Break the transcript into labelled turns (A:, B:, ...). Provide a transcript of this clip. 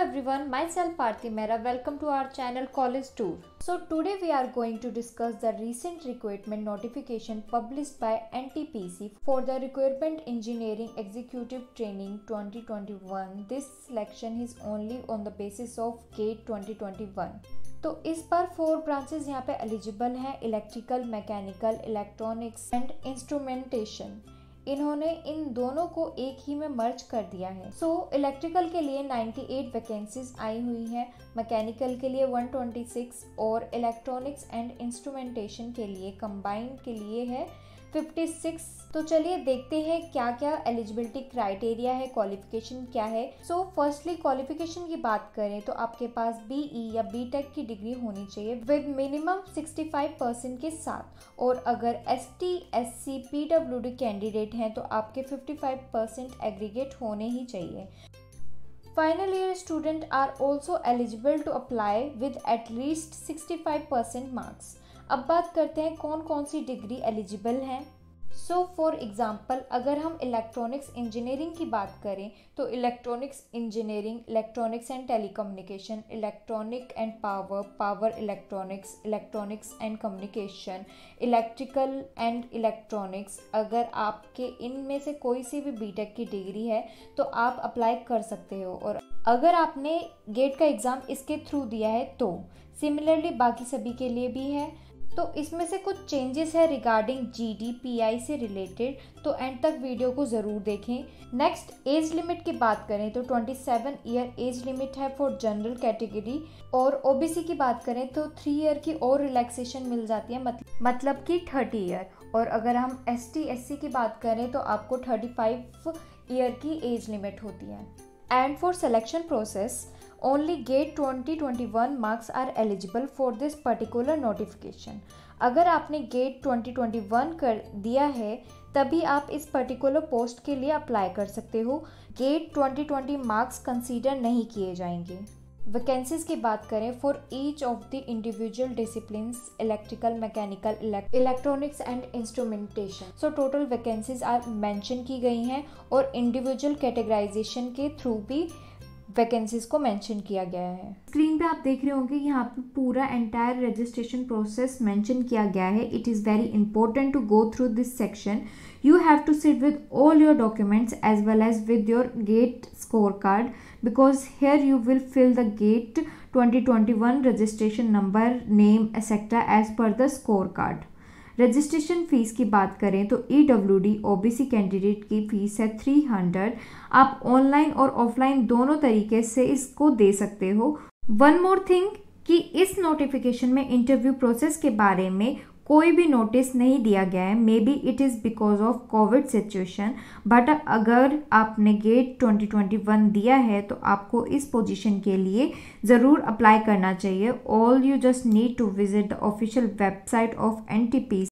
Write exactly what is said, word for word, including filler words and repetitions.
A: everyone, myself Aarti Mehra. Welcome to our channel College Tour. So today we are going to discuss the recent recruitment notification published by N T P C for the Recruitment Engineering Executive Training twenty twenty-one. This selection is only on the basis of GATE twenty twenty-one. तो इस बार four branches यहाँ पे eligible हैं: electrical, mechanical, electronics and instrumentation. इन्होंने इन दोनों को एक ही में मर्ज कर दिया है। सो so, इलेक्ट्रिकल के लिए अट्ठानवे वैकेंसीज आई हुई हैं, मैकेनिकल के लिए एक सौ छब्बीस और इलेक्ट्रॉनिक्स एंड इंस्ट्रूमेंटेशन के लिए कंबाइंड के लिए है छप्पन। तो चलिए देखते हैं क्या क्या एलिजिबिलिटी क्राइटेरिया है, क्वालिफिकेशन क्या है। सो फर्स्टली क्वालिफिकेशन की बात करें तो आपके पास बीई या बीटेक की डिग्री होनी चाहिए विद मिनिमम पैंसठ परसेंट के साथ, और अगर एसटी, एससी, पीडब्ल्यूडी कैंडिडेट हैं तो आपके पचपन परसेंट एग्रीगेट होने ही चाहिए। Final year student are also eligible to apply with at least पैंसठ परसेंट मार्क्स। अब बात करते हैं कौन कौन सी डिग्री एलिजिबल हैं। सो फॉर एग्जांपल अगर हम इलेक्ट्रॉनिक्स इंजीनियरिंग की बात करें तो electronics engineering, electronics and telecommunication, electronic and power, power electronics, electronics and communication, electrical and electronics. अगर आपके इनमें से कोई सी भी बीटेक की डिग्री है तो आप अप्लाई कर सकते हो, और अगर आपने गेट का एग्ज़ाम इसके थ्रू दिया है तो सिमिलरली बाकी सभी के लिए भी है। तो इसमें से कुछ चेंजेस है रिगार्डिंग जीडी, पीआई से रिलेटेड, तो एंड तक वीडियो को ज़रूर देखें। नेक्स्ट एज लिमिट की बात करें तो सत्ताईस ईयर एज लिमिट है फॉर जनरल कैटेगरी, और ओबीसी की बात करें तो थ्री ईयर की और रिलैक्सेशन मिल जाती है, मतलब मतलब कि तीस ईयर। और अगर हम एसटी, एससी की बात करें तो आपको पैंतीस ईयर की एज लिमिट होती है। And for selection process only GATE twenty twenty-one marks are eligible for this particular notification। अगर आपने GATE twenty twenty-one कर दिया है तभी आप इस पर्टिकुलर पोस्ट के लिए अप्लाई कर सकते हो। GATE twenty twenty marks consider नहीं किए जाएंगे। वैकेंसीज की बात करें for each of the individual disciplines, electrical, mechanical, electronics and instrumentation. So total vacancies are mention की गई हैं और इंडिविजुअल कैटेगराइजेशन के थ्रू भी वैकेंसीज को मेंशन किया गया है। स्क्रीन पे आप देख रहे होंगे यहाँ पे पूरा एंटायर रजिस्ट्रेशन प्रोसेस मेंशन किया गया है। It is very important to go through this section. You have to sit with all your documents as well as with your GATE scorecard, because here you will fill the GATE twenty twenty-one registration number, name, et cetera as per the scorecard। Registration fees की बात करें तो E W D OBC candidate की fees है three hundred. आप online और offline दोनों तरीके से इसको दे सकते हो। वन मोर थिंग कि इस नोटिफिकेशन में इंटरव्यू प्रोसेस के बारे में कोई भी नोटिस नहीं दिया गया है। May be it is because of covid situation, but अगर आपने गेट ट्वेंटी ट्वेंटी वन दिया है तो आपको इस पोजीशन के लिए ज़रूर अप्लाई करना चाहिए। All you just need to visit the official website of N T P